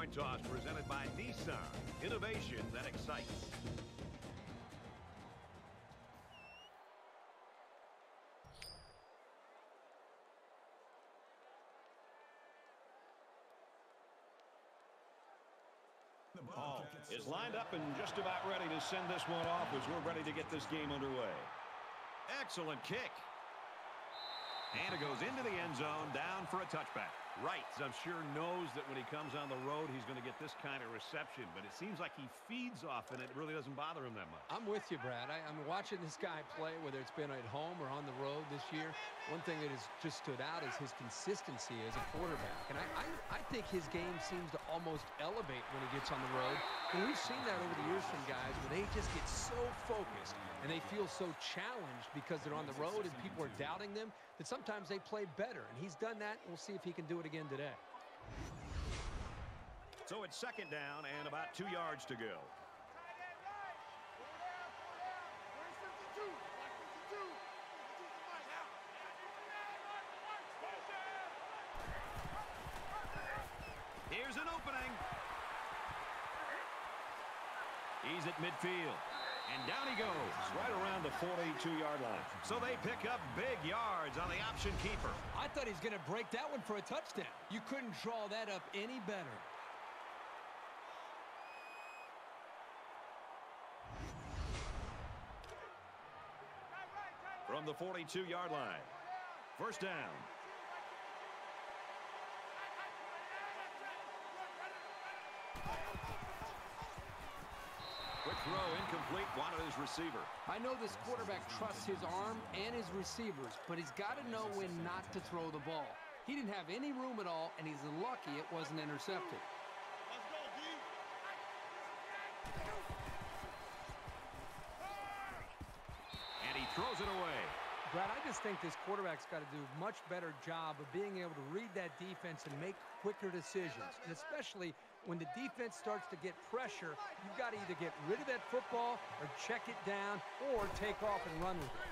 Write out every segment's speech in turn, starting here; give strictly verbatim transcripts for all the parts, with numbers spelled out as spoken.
coin toss presented by Nissan. Innovation that excites. Hall is lined up and just about ready to send this one off as we're ready to get this game underway. Excellent kick. And it goes into the end zone, down for a touchback. Right, I'm sure knows that when he comes on the road, he's going to get this kind of reception. But it seems like he feeds off, and it really doesn't bother him that much. I'm with you, Brad. I, I'm watching this guy play, whether it's been at home or on the road this year. One thing that has just stood out is his consistency as a quarterback. And I, I, I think his game seems to almost elevate when he gets on the road. And we've seen that over the years from guys where they just get so focused and they feel so challenged because they're on the road and people are doubting them that sometimes they play better. And he's done that. We'll see if he can do it again today. So it's second down and about two yards to go. Here's an opening. He's at midfield. And down he goes. Right around the forty-two yard line. So they pick up big yards on the option keeper. I thought he was going to break that one for a touchdown. You couldn't draw that up any better. From the forty-two yard line. First down. Quick throw, incomplete, wanted his receiver. I know this quarterback trusts his arm and his receivers, but he's got to know when not to throw the ball. He didn't have any room at all, and he's lucky it wasn't intercepted. Let's go, D. And he throws it away. Brad, I just think this quarterback's got to do a much better job of being able to read that defense and make quicker decisions. And especially when the defense starts to get pressure, you've got to either get rid of that football or check it down or take off and run with it.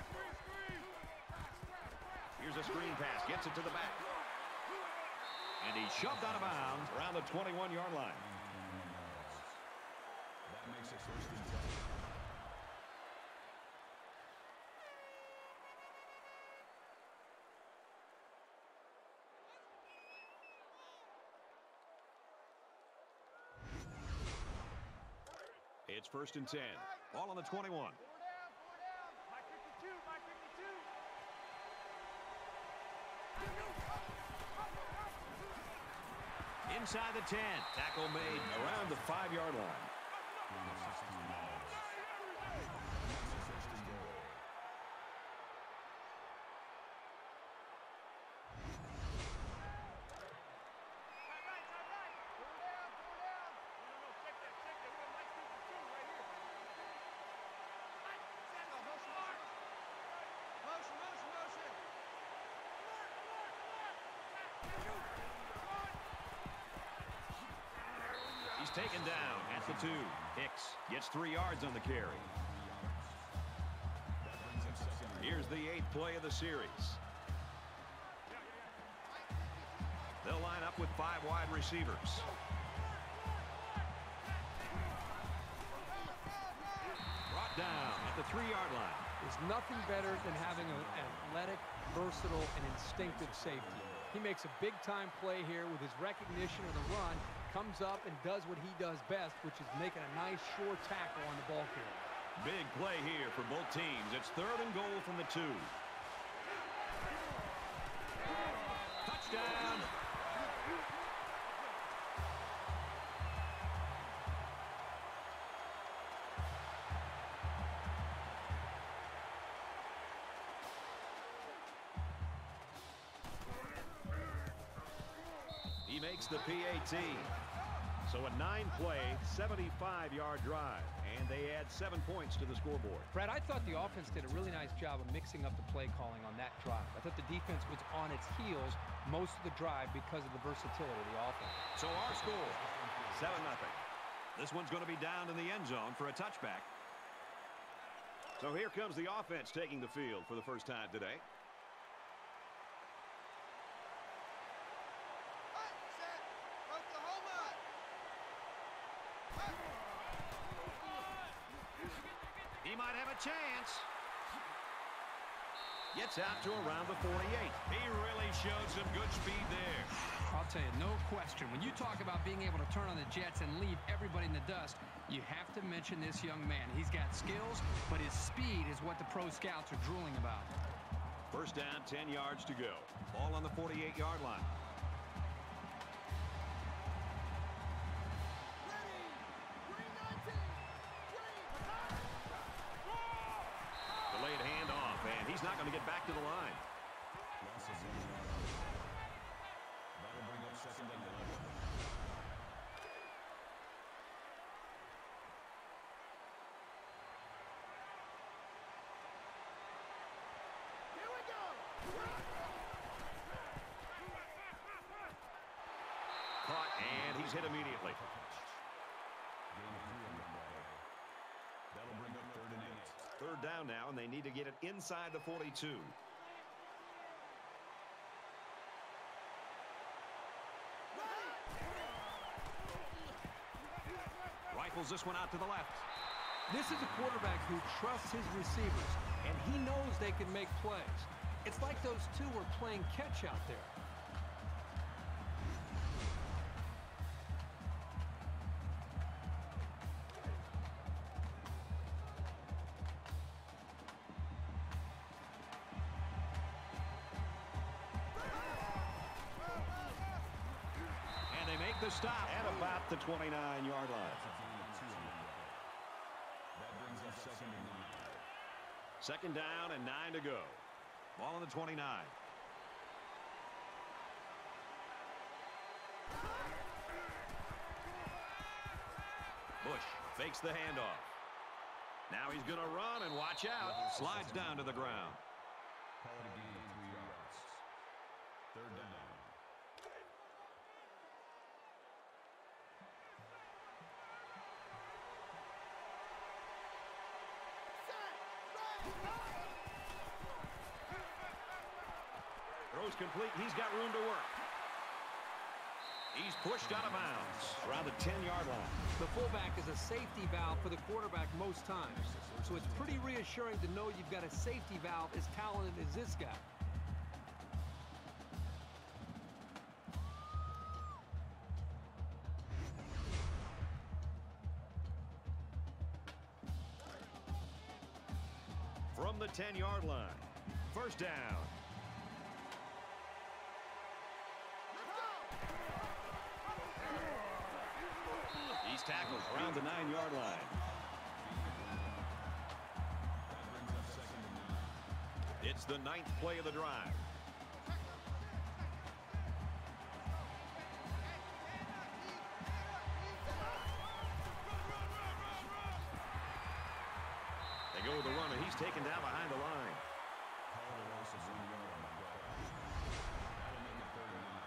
Here's a screen pass, gets it to the back. And he's shoved out of bounds around the twenty-one yard line. That makes it first and ten. It's first and ten. Ball on the twenty-one. Inside the ten. Tackle made Around the five yard line. He's taken down at the two. Hicks gets three yards on the carry. Here's the eighth play of the series. They'll line up with five wide receivers. Brought down at the three yard line. There's nothing better than having an athletic, versatile, and instinctive safety. He makes a big-time play here with his recognition of the run, comes up and does what he does best, which is making a nice, sure tackle on the ball carrier. Big play here for both teams. It's third and goal from the two. Touchdown! He makes the P A T. So a nine-play, seventy-five yard drive, and they add seven points to the scoreboard. Brad, I thought the offense did a really nice job of mixing up the play calling on that drive. I thought the defense was on its heels most of the drive because of the versatility of the offense. So our score, seven nothing. This one's going to be down in the end zone for a touchback. So here comes the offense taking the field for the first time today. might have a chance. Gets out to around the forty-eight. He really showed some good speed there. I'll tell you, no question. When you talk about being able to turn on the jets and leave everybody in the dust, you have to mention this young man. He's got skills, but his speed is what the pro scouts are drooling about. First down, ten yards to go. Ball on the forty-eight-yard line. Delayed handoff, and he's not going to get back to the line. That'll bring up second and eleven. Here we go. Caught, and he's hit immediately. Gain of three on the play. That'll bring up third and eight. Third down now, and they need to get it inside the forty-two. Rifles this one out to the left. This is a quarterback who trusts his receivers, and he knows they can make plays. It's like those two were playing catch out there. And they make the stop at about the twenty-nine-yard line. That brings up second and nine. Second down and nine to go. Ball on the twenty-nine. Bush fakes the handoff. Now he's going to run and watch out. Slides down to the ground. Call it a gain of three yards. Third down. Throws complete. He's got room to work. He's pushed out of bounds around the ten-yard line. The fullback is a safety valve for the quarterback most times. So it's pretty reassuring to know you've got a safety valve as talented as this guy. From the ten-yard line. First down. He's tackled around the nine-yard line. It's the ninth play of the drive. They go with the run, and he's taken down behind the line. Call it a loss of one yard on the play. That'll make it third and nine.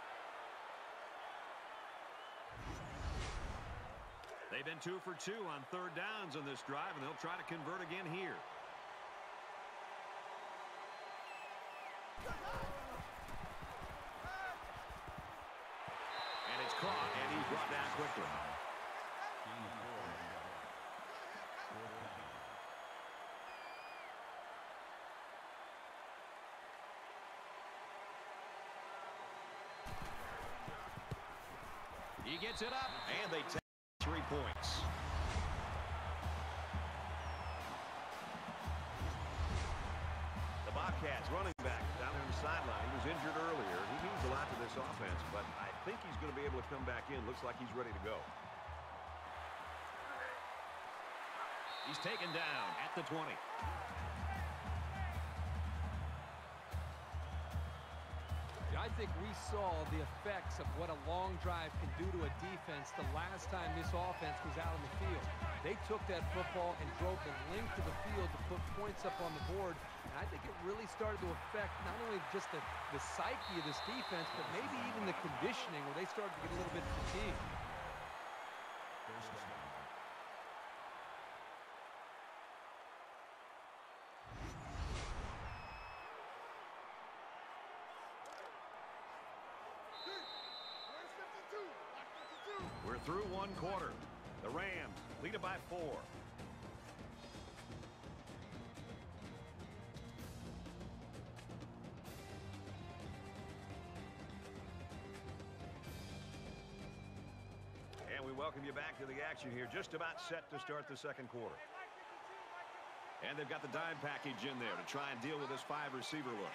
They've been two for two on third downs on this drive, and they'll try to convert again here. And it's caught, and he's brought down quickly. Gain of four on the play. Fourth down. He gets it up, and they take three points. The Bobcats running back down there on the sideline. He was injured earlier. He means a lot to this offense, but I think he's going to be able to come back in. Looks like he's ready to go. He's taken down at the twenty. I think we saw the effects of what a long drive can do to a defense the last time this offense was out on the field. They took that football and drove the length of the field to put points up on the board, and I think it really started to affect not only just the, the psyche of this defense, but maybe even the conditioning where they started to get a little bit fatigued. First down. We're through one quarter. The Rams lead it by four. we welcome you back to the action here. Just about set to start the second quarter. And they've got the dime package in there to try and deal with this five receiver look.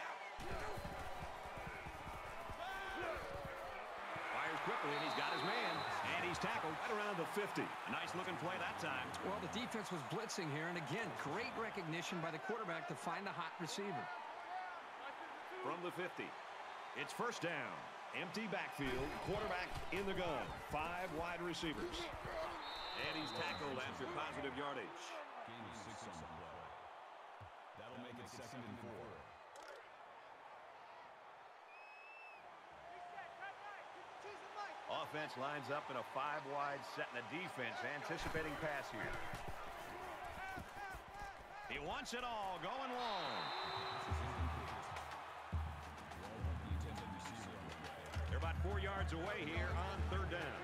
Fires quickly, and he's got his man. And he's tackled right around the fifty. A nice looking play that time. Well, the defense was blitzing here, and again, great recognition by the quarterback to find the hot receiver. From the fifty, it's first down. Empty backfield, quarterback in the gun. Five wide receivers. And he's tackled after positive yardage. Gain of six on the play. That'll make it second and four. Offense lines up in a five-wide set, and the defense anticipating pass here. He wants it all, going long. They're about four yards away here on third down.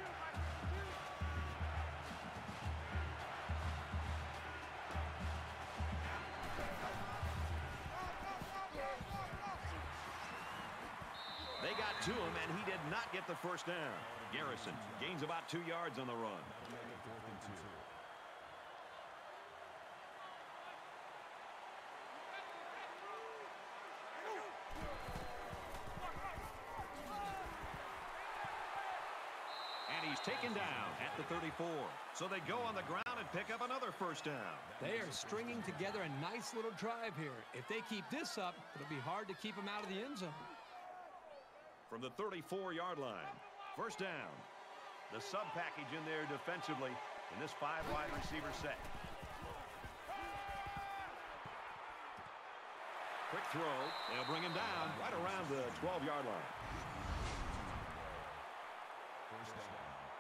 They got to him, and he did not get the first down. Garrison gains about two yards on the run. And he's taken down at the thirty-four. So they go on the ground and pick up another first down. They are stringing together a nice little drive here. If they keep this up, it'll be hard to keep them out of the end zone. From the thirty-four yard line, first down. The sub package in there defensively in this five wide receiver set. Quick throw. They'll bring him down right around the twelve yard line. First down.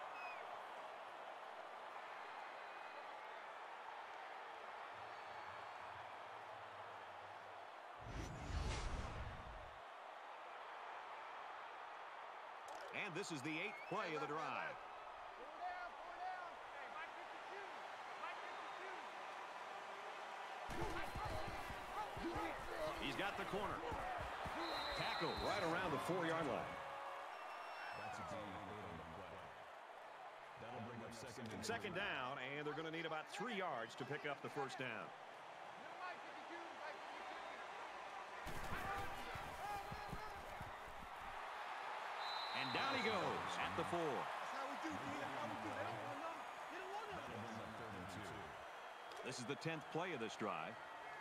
And this is the eighth play of the drive. He's got the corner. Tackle right around the four yard line. That's a gain of eight on the play. That'll bring up second and Second down, and they're going to need about three yards to pick up the first down. And down he goes at the four. This is the tenth play of this drive.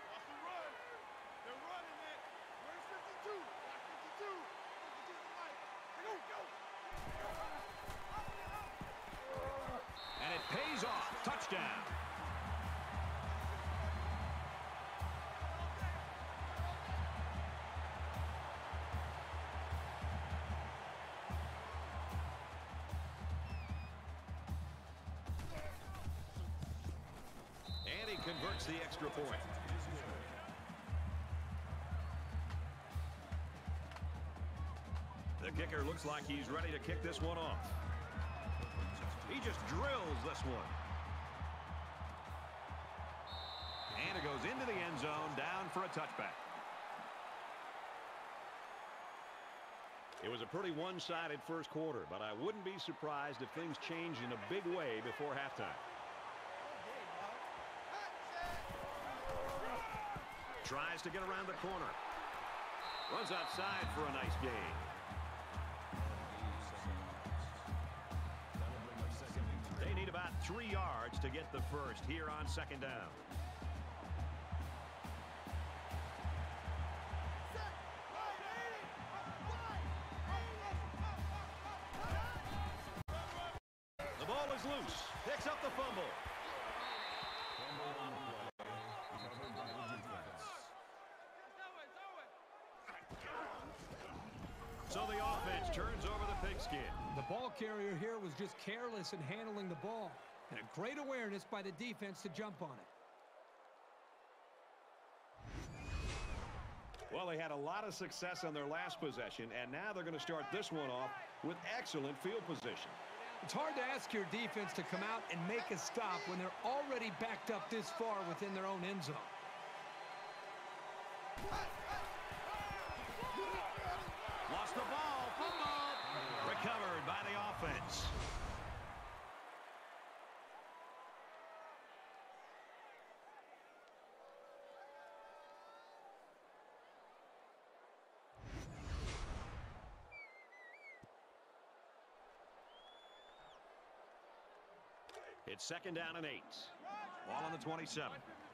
And it pays off. Touchdown. And he converts the extra point. The kicker looks like he's ready to kick this one off. He just drills this one. And it goes into the end zone, down for a touchback. It was a pretty one-sided first quarter, but I wouldn't be surprised if things changed in a big way before halftime. Tries to get around the corner. Runs outside for a nice gain. They need about three yards to get the first here on second down. The ball is loose. Picks up the fumble. So the offense turns over the pigskin. The ball carrier here was just careless in handling the ball. And a great awareness by the defense to jump on it. Well, they had a lot of success on their last possession, and now they're going to start this one off with excellent field position. It's hard to ask your defense to come out and make a stop when they're already backed up this far within their own end zone. Lost the ball. Football. Recovered by the offense. It's second down and eight. Ball on the twenty-seven.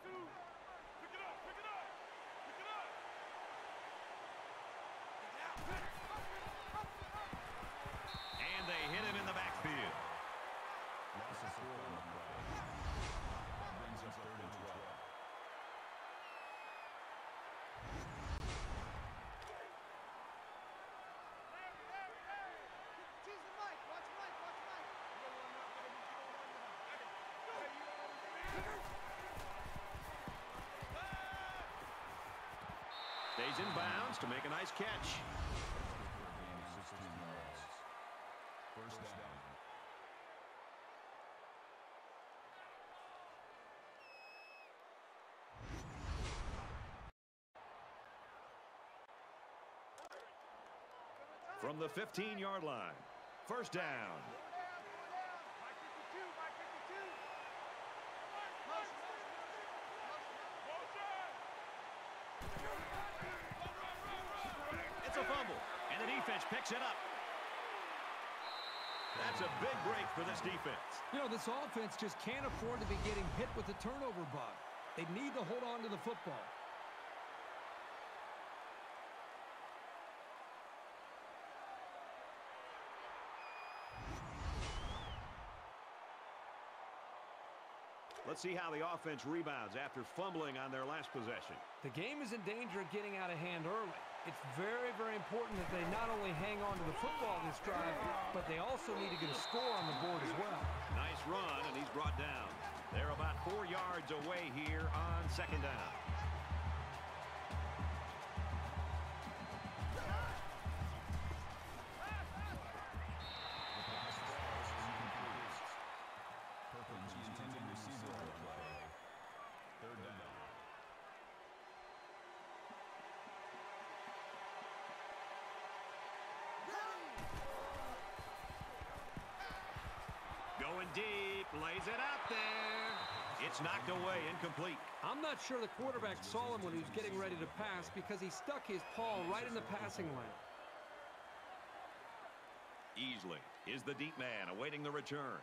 And they hit him in the backfield. Loss of four on the play. That brings up third and twelve. Stays in bounds to make a nice catch. First down. From the fifteen-yard line. First down. It's a fumble, and the defense picks it up. That's a big break for this defense. You know, this offense just can't afford to be getting hit with the turnover bug. They need to hold on to the football. Let's see how the offense rebounds after fumbling on their last possession. The game is in danger of getting out of hand early. It's very, very important that they not only hang on to the football this drive, but they also need to get a score on the board as well. Nice run, and he's brought down. They're about four yards away here on second down. Going deep, lays it out there. It's knocked away, incomplete. I'm not sure the quarterback saw him when he was getting ready to pass because he stuck his paw right in the passing lane. Easley is the deep man awaiting the return.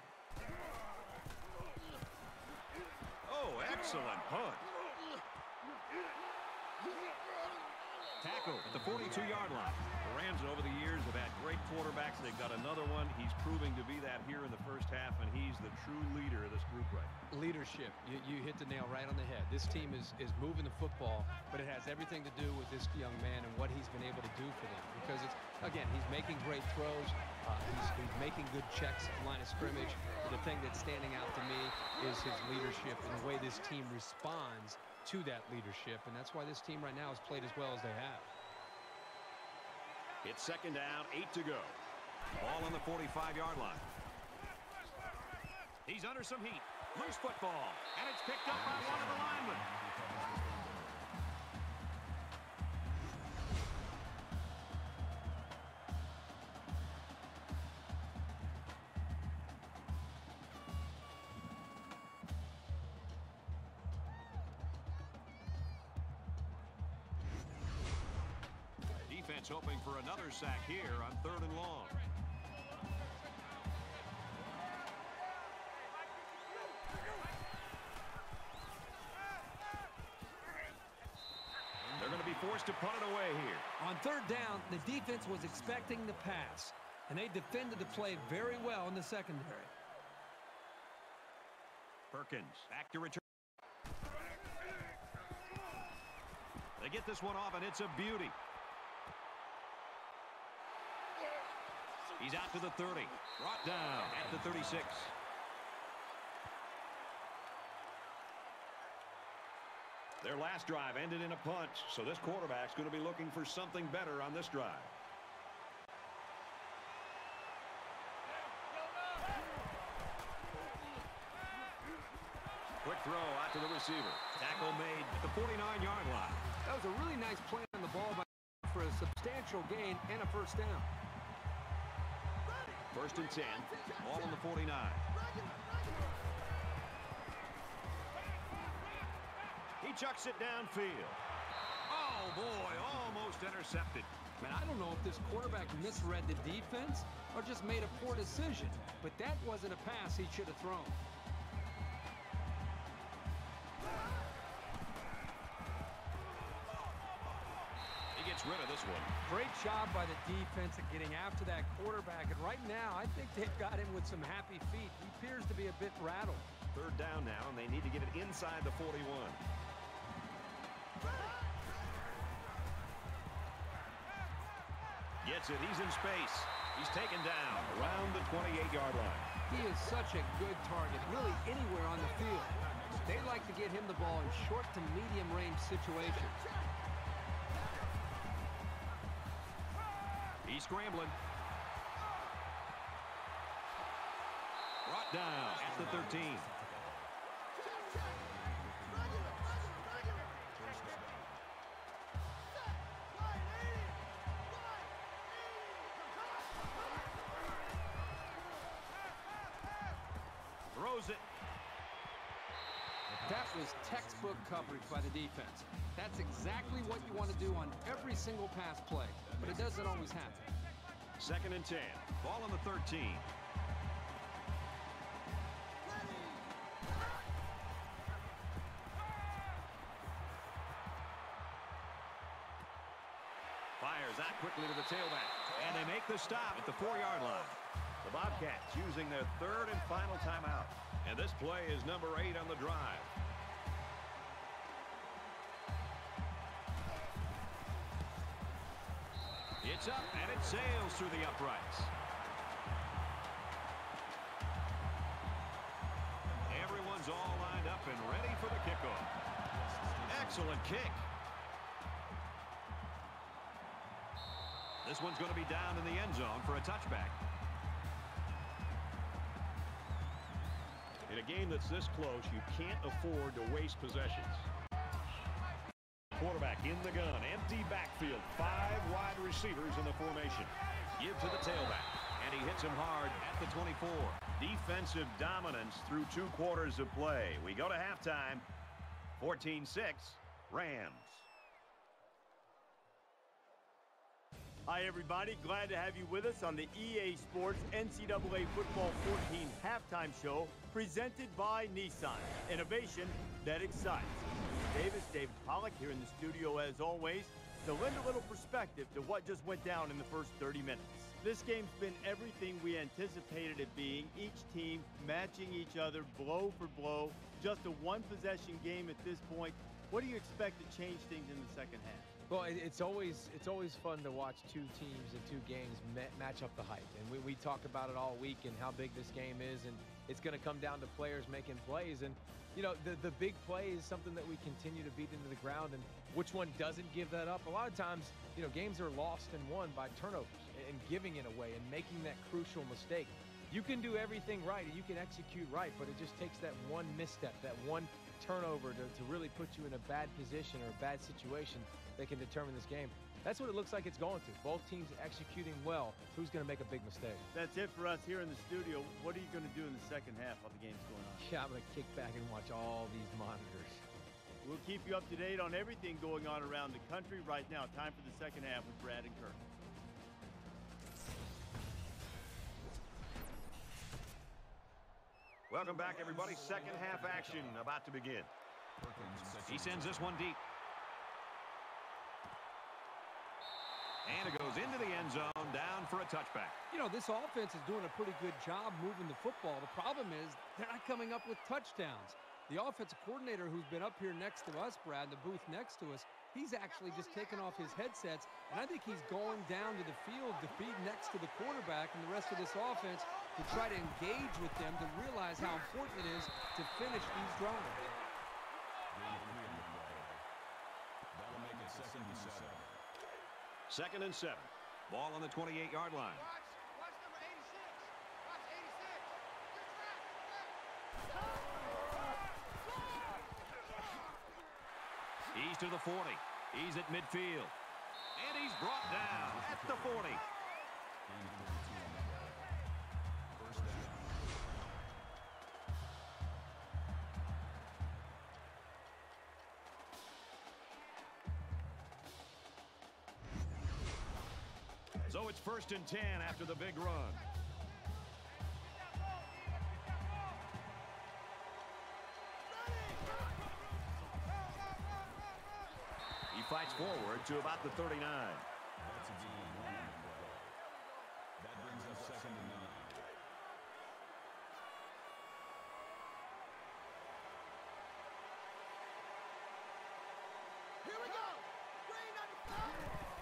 Oh, excellent punt. Tackle at the forty-two-yard line. The Rams over the years have had great quarterbacks. They've got another one. He's proving to be that here in the first half, and he's the true leader of this group right now. Leadership. You, you hit the nail right on the head. This team is, is moving the football, but it has everything to do with this young man and what he's been able to do for them. Because, it's again, he's making great throws. Uh, he's, he's making good checks at line of scrimmage. But the thing that's standing out to me is his leadership and the way this team responds to that leadership, and that's why this team right now has played as well as they have. It's second down, eight to go. Ball on the forty-five-yard line. He's under some heat. Loose football, and it's picked up by one of the linemen. Defense hoping for another sack here on third and long. They're going to be forced to punt it away here. On third down, the defense was expecting the pass, and they defended the play very well in the secondary. Perkins back to return. They get this one off, and it's a beauty. He's out to the thirty. Brought down at the thirty-six. Their last drive ended in a punt, so this quarterback's going to be looking for something better on this drive. Quick throw out to the receiver. Tackle made at the forty-nine-yard line. That was a really nice play on the ball by for a substantial gain and a first down. First and ten. Ball on the forty-nine. He chucks it downfield. Oh, boy, almost intercepted. Man, I don't know if this quarterback misread the defense or just made a poor decision, but that wasn't a pass he should have thrown. this one. Great job by the defense of getting after that quarterback. And right now, I think they've got him with some happy feet. He appears to be a bit rattled. Third down now, and they need to get it inside the forty-one. Gets it. He's in space. He's taken down around the twenty-eight yard line. He is such a good target, really anywhere on the field. They like to get him the ball in short to medium range situations. He's scrambling. Brought down at the thirteen. Throws it. That was textbook coverage by the defense. That's exactly what you want to do on every single pass play, but it doesn't always happen. Second and ten. Ball on the thirteen. Fires out quickly to the tailback. And they make the stop at the four yard line. The Bobcats using their third and final timeout. And this play is number eight on the drive. It's up, and it sails through the uprights. Everyone's all lined up and ready for the kickoff. Excellent kick. This one's going to be down in the end zone for a touchback. In a game that's this close, you can't afford to waste possessions. Quarterback in the gun, empty backfield, five wide receivers in the formation. Give to the tailback, and he hits him hard at the twenty-four. Defensive dominance through two quarters of play. We go to halftime, fourteen six, Rams. Hi, everybody. Glad to have you with us on the E A Sports N C double A Football fourteen halftime show presented by Nissan. Innovation that excites. Davis, David Pollack here in the studio as always to lend a little perspective to what just went down in the first thirty minutes. This game's been everything we anticipated it being. Each team matching each other blow for blow. Just a one-possession game at this point. What do you expect to change things in the second half? Well, it's always it's always fun to watch two teams and two games match up the hype. And we, we talk about it all week and how big this game is. And it's going to come down to players making plays. And, you know, the, the big play is something that we continue to beat into the ground. And which one doesn't give that up? A lot of times, you know, games are lost and won by turnovers and giving it away and making that crucial mistake. You can do everything right and you can execute right, but it just takes that one misstep, that one turnover to, to really put you in a bad position or a bad situation that can determine this game. That's what it looks like it's going to. Both teams executing well. Who's going to make a big mistake? That's it for us here in the studio. What are you going to do in the second half while the game's going on? Yeah, I'm going to kick back and watch all these monitors. We'll keep you up to date on everything going on around the country right now. Time for the second half with Brad and Kirk. Welcome back, everybody. Second half action about to begin. He sends this one deep. And it goes into the end zone, down for a touchback. You know, this offense is doing a pretty good job moving the football. The problem is they're not coming up with touchdowns. The offensive coordinator who's been up here next to us, Brad, in the booth next to us, he's actually just taken off his headsets, and I think he's going down to the field to be next to the quarterback and the rest of this offense to try to engage with them to realize how important it is to finish these drives. That'll make it second and seven. Second and seven. Ball on the twenty-eight yard line. Watch, watch number eighty-six. Watch eighty-six. Good track. He's to the forty. He's at midfield. And he's brought down at the forty. First down. So it's first and ten after the big run. He fights forward to about the thirty-nine. Here we go. Green on the stop.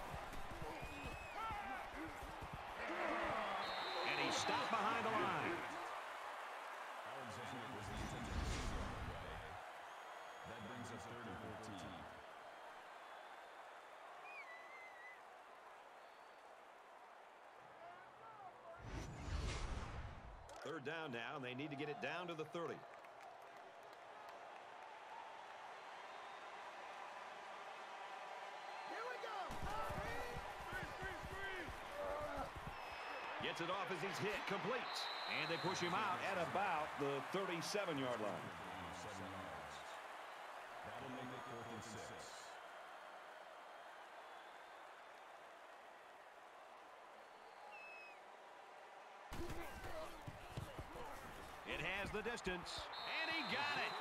And he's stopped behind the line. Alexander was the intended receiver on the play. That brings up third and fourteen. Third down now, and they need to get it down to the thirty. Here we go. Gets it off as he's hit, complete. And they push him out at about the thirty-seven-yard line. Seven yards. That'll make it fourth and six. It has the distance, and he got it.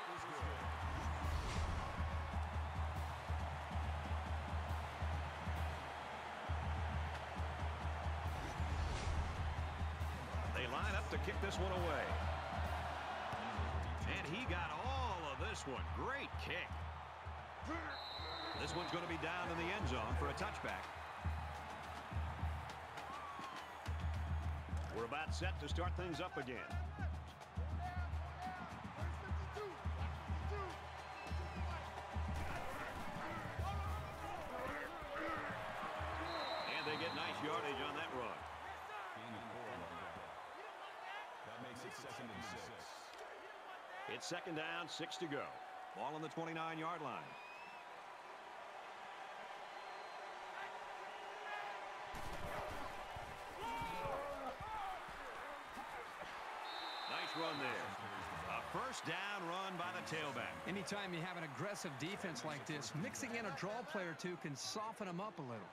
They line up to kick this one away. And he got all of this one. Great kick. This one's going to be down in the end zone for a touchback. We're about set to start things up again. And they get nice yardage on that run. Gain of four on that. That makes it second and six. It's second down, six to go. Ball on the twenty-nine-yard line. Nice run there. A first down run by the tailback. Anytime you have an aggressive defense like this, mixing in a draw play or two can soften them up a little.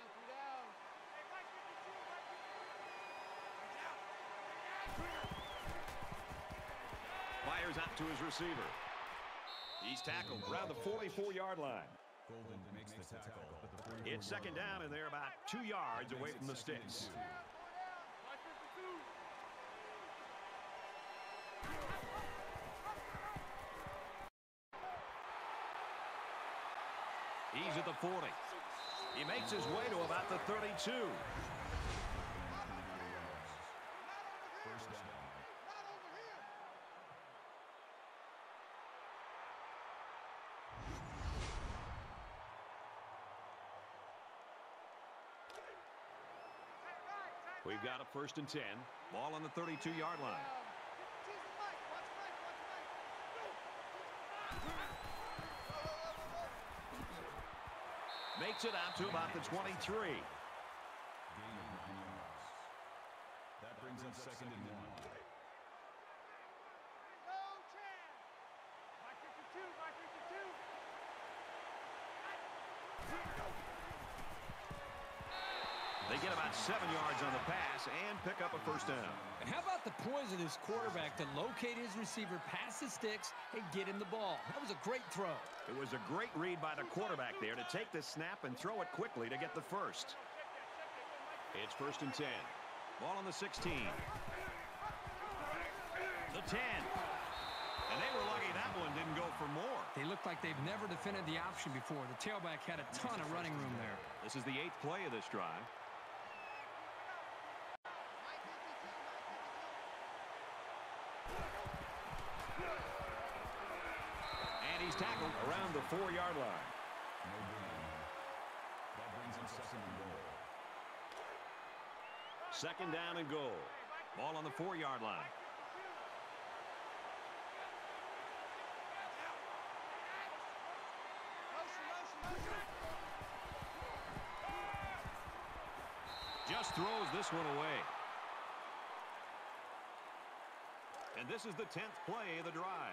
Fires out to his receiver. He's tackled around the forty-four-yard line. Golden makes the tackle. But the It's second down, and they're about two yards away from the sticks. He's at the forty. He makes his way to about the thirty-two. First down. We've got a first and ten. Ball on the thirty-two-yard line. Makes it out to about the twenty-three. Gain of nine yards. That brings up second and one. They get about seven yards on the pass and pick up a first down. And how about the poise of this quarterback to locate his receiver, pass the sticks, and get him the ball? That was a great throw. It was a great read by the quarterback there to take the snap and throw it quickly to get the first. It's first and ten. Ball on the sixteen. The ten. And they were lucky that one didn't go for more. They look like they've never defended the option before. The tailback had a ton of running room there. This is the eighth play of this drive. And he's tackled around the four-yard line. No gain. That brings him second and goal. Second down and goal. Ball on the four-yard line. Just throws this one away. And this is the tenth play of the drive.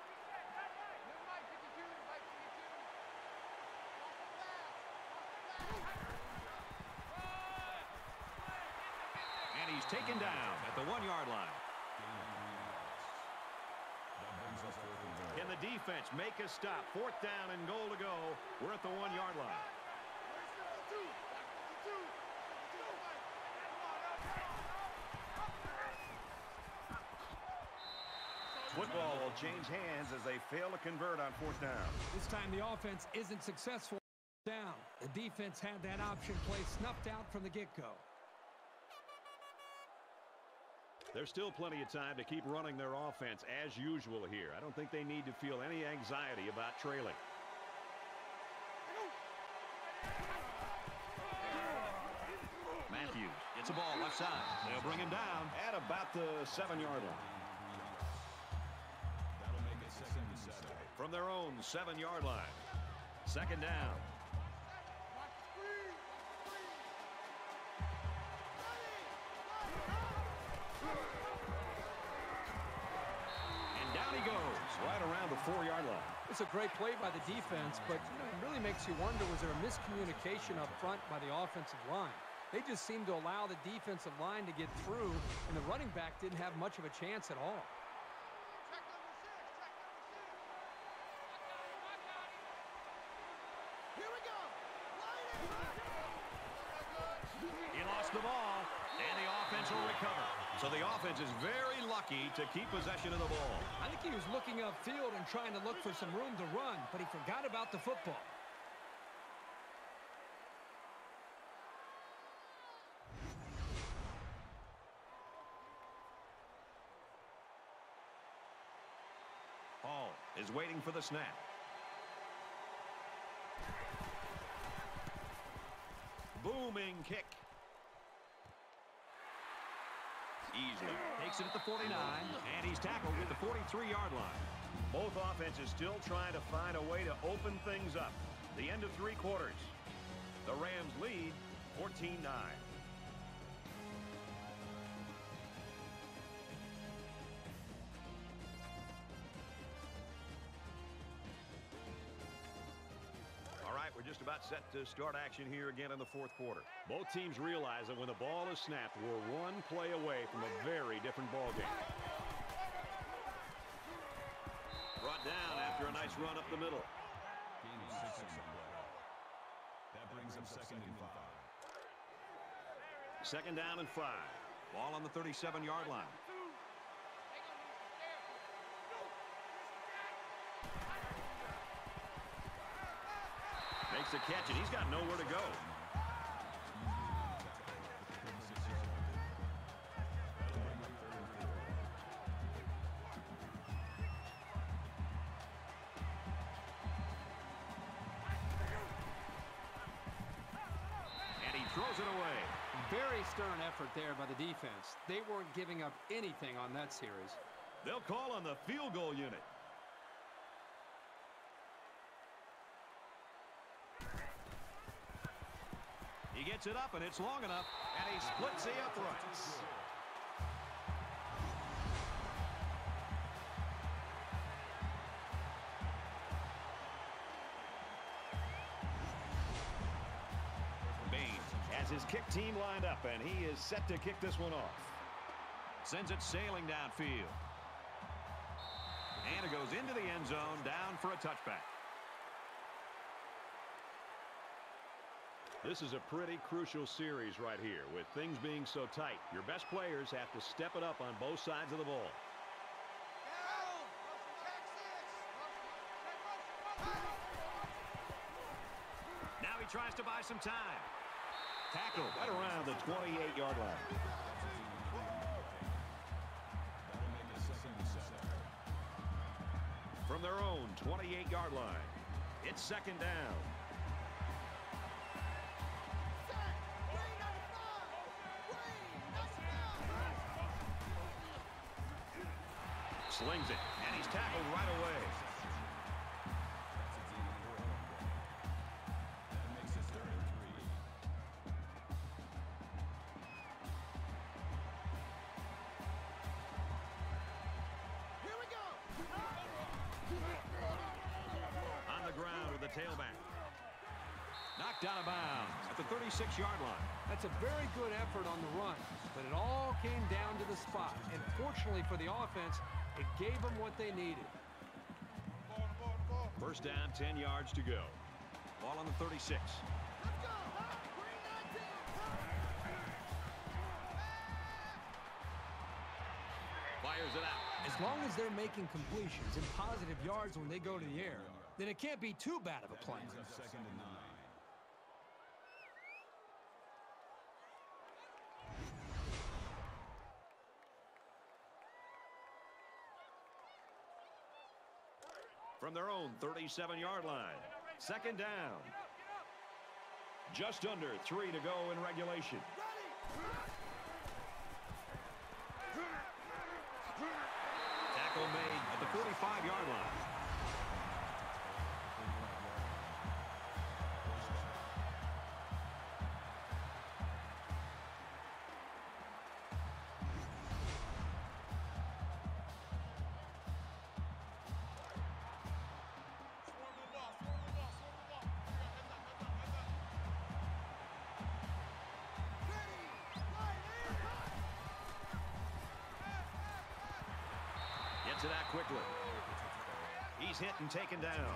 And he's taken down at the one-yard line. Gain of three yards. That brings us fourth and goal. Can the defense make a stop? Fourth down and goal to go. We're at the one-yard line. Football will change hands as they fail to convert on fourth down. This time the offense isn't successful. The defense had that option play snuffed out from the get-go. There's still plenty of time to keep running their offense as usual here. I don't think they need to feel any anxiety about trailing. Matthews gets a ball left side. They'll bring him down At about the seven-yard line. That'll make it second and seven. From their own seven-yard line. Second down. And down he goes, right around the four-yard line. It's a great play by the defense, but you know, it really makes you wonder, was there a miscommunication up front by the offensive line? They just seemed to allow the defensive line to get through, and the running back didn't have much of a chance at all. Here we go. He lost the ball, and the offense will recover. So the offense is very lucky to keep possession of the ball. I think he was looking upfield and trying to look for some room to run, but he forgot about the football. Hall is waiting for the snap. Booming kick. Easily takes it at the forty-nine, and he's tackled at the forty-three-yard line. Both offenses still trying to find a way to open things up. The end of three quarters. The Rams lead fourteen nine. All right, we're just about set to start action here again in the fourth quarter. Both teams realize that when the ball is snapped, we're one play away from a very different ball game. Brought down after a nice run up the middle. Gain of six on the play. That brings up second and five. Second down and five. Ball on the thirty-seven-yard line. Makes the catch, and he's got nowhere to go. And he throws it away. Very stern effort there by the defense. They weren't giving up anything on that series. They'll call on the field goal unit. He gets it up, and it's long enough, and he splits the uprights. Mayde has his kick team lined up, and he is set to kick this one off. Sends it sailing downfield. And it goes into the end zone, down for a touchback. This is a pretty crucial series right here, with things being so tight. Your best players have to step it up on both sides of the ball. Now he tries to buy some time. Tackle right around the twenty-eight-yard line. That'll make it second and seven. From their own twenty-eight-yard line, it's second down. Slings it, and he's tackled right away. That makes it third and three. Here we go. On the ground with the tailback. Knocked out of bounds at the thirty-six-yard line. That's a very good effort on the run, but it all came down to the spot. And fortunately for the offense, it gave them what they needed. First down, ten yards to go. Ball on the thirty-six. Let's go. Green nineteen. Fires it out. As long as they're making completions and positive yards when they go to the air, then it can't be too bad of a play. Brings up second and nine. from their own thirty-seven yard line. Second down. Just under three to go in regulation. Tackle made at the forty-five yard line. To that quickly. He's hit and taken down.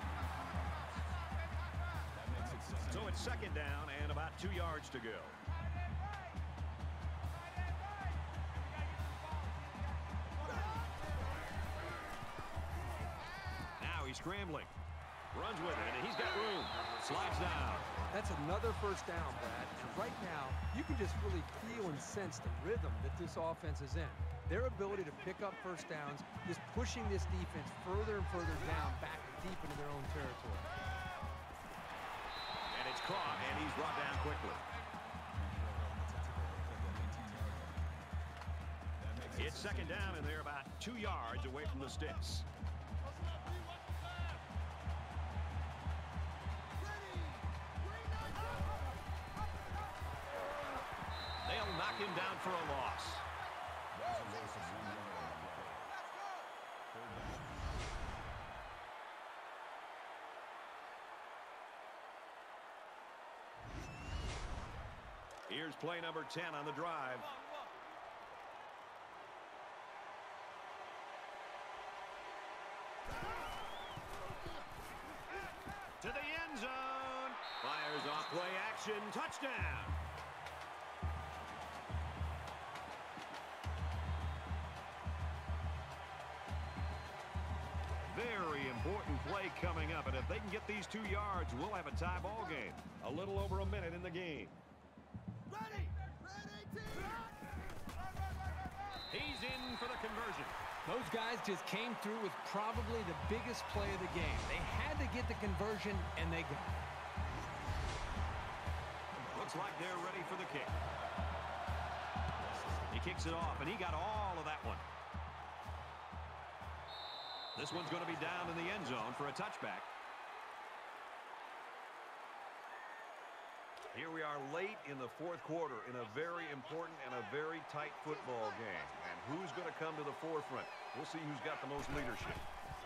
So it's second down and about two yards to go. Now he's scrambling. Runs with it, and he's got room. Slides down. That's another first down, Brad. And right now, you can just really feel and sense the rhythm that this offense is in. Their ability to pick up first downs, just pushing this defense further and further down, back deep into their own territory. And it's caught, and he's brought down quickly. It's second down, and they're about two yards away from the sticks. They'll knock him down for a loss. Here's play number ten on the drive. To the end zone. Fires off play action. Touchdown. Very important play coming up, and if they can get these two yards, we'll have a tie ball game. A little over a minute in the game. Ready! Ready, team! He's in for the conversion. Those guys just came through with probably the biggest play of the game. They had to get the conversion, and they got it. Looks like they're ready for the kick. He kicks it off, and he got all of that one. This one's going to be down in the end zone for a touchback. Here we are late in the fourth quarter in a very important and a very tight football game. And who's going to come to the forefront? We'll see who's got the most leadership.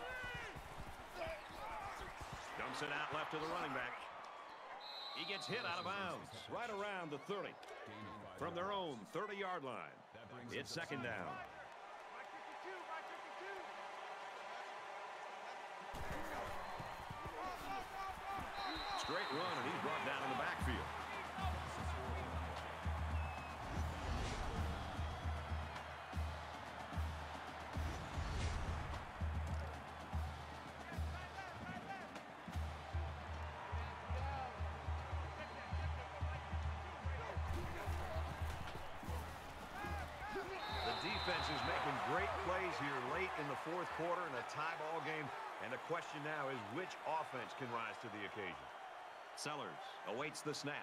Dumps it out left to the running back. He gets hit out of bounds right around the thirty. From their own thirty yard line. It's second down. Straight run, and he's brought down in the backfield. The defense is making great plays here late in the fourth quarter in a tie ball game. And the question now is which offense can rise to the occasion. Sellers awaits the snap.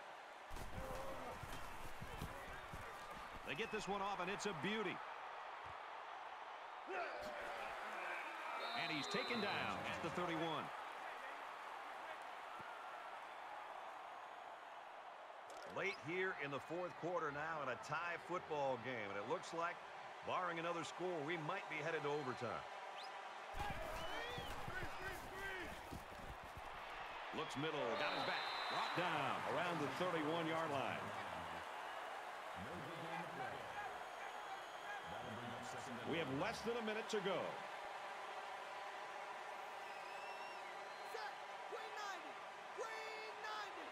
They get this one off, and it's a beauty. And he's taken down at the thirty-one. Late here in the fourth quarter now in a tie football game. And it looks like, barring another score, we might be headed to overtime. Looks middle, got his back. Brought down around the thirty-one yard line. We have less than a minute to go. Set! Green ninety! Green ninety!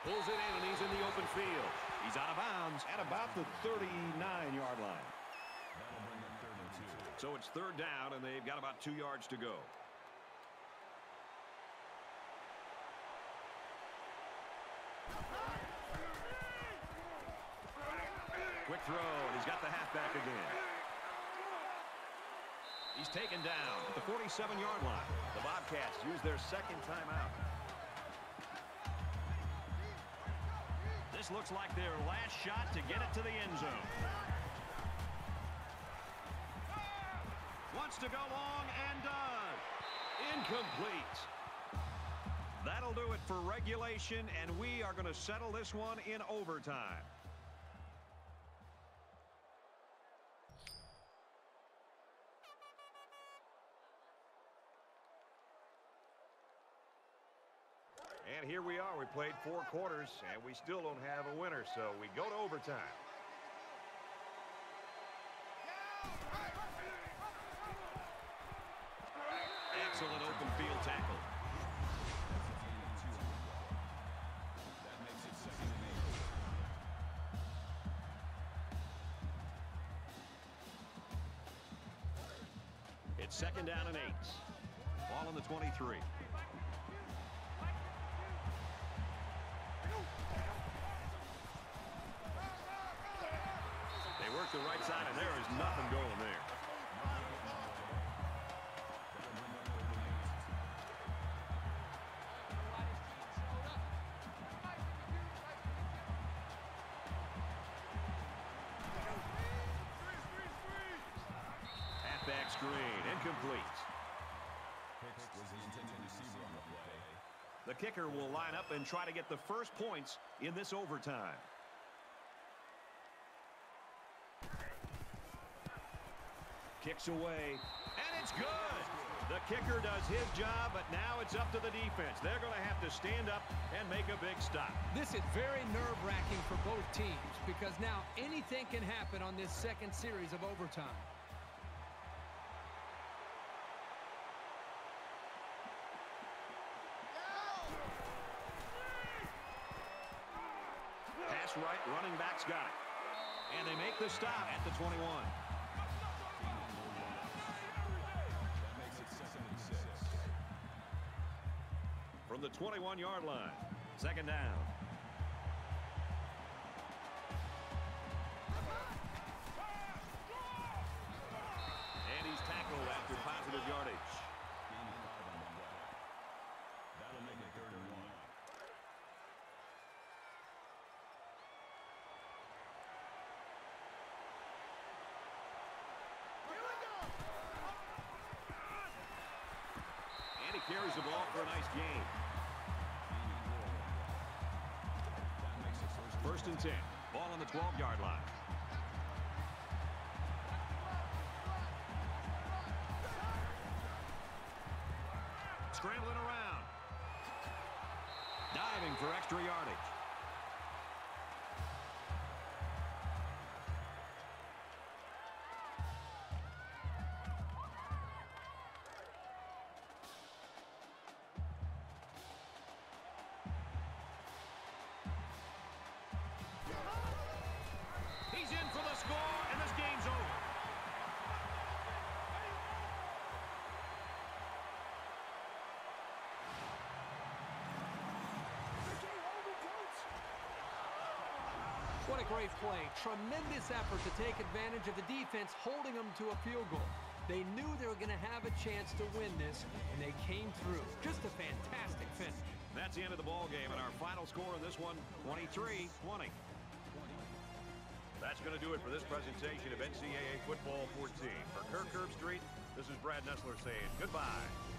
Pulls it in, and he's in the open field. He's out of bounds at about the thirty-nine yard line. That'll bring up third and two. So it's third down, and they've got about two yards to go. Quick throw, and he's got the halfback again. He's taken down at the forty-seven yard line. The Bobcats use their second timeout. This looks like their last shot to get it to the end zone. Wants to go long and does. Incomplete. That'll do it for regulation, and we are going to settle this one in overtime. And here we are. We played four quarters, and we still don't have a winner, so we go to overtime. Excellent open field tackle. That makes it second and eight. It's second down and eight. Ball on the twenty-three. They work the right side, and there is nothing going there. Halfback screen, incomplete. Hicks was the intended receiver on the play. The kicker will line up and try to get the first points in this overtime. Kicks away, and it's good. The kicker does his job, but now it's up to the defense. They're going to have to stand up and make a big stop. This is very nerve-wracking for both teams because now anything can happen on this second series of overtime. Pass right, running back's got it. And they make the stop at the twenty-one. That makes it second and six. From the twenty-one yard line, second down. And he's tackled after positive yardage. Gain of five on the play. That'll make it third and one. And he carries the ball for a nice gain. That makes it first. First and ten. Ball on the twelve yard line. Scrambling around. Diving for extra yardage. He's in for the score, and this game's over. What a great play. Tremendous effort to take advantage of the defense holding them to a field goal. They knew they were going to have a chance to win this, and they came through. Just a fantastic finish. That's the end of the ball game, and our final score in this one, twenty-three twenty. That's going to do it for this presentation of N C double A Football fourteen. For Kirk Herbstreit, this is Brad Nessler saying goodbye.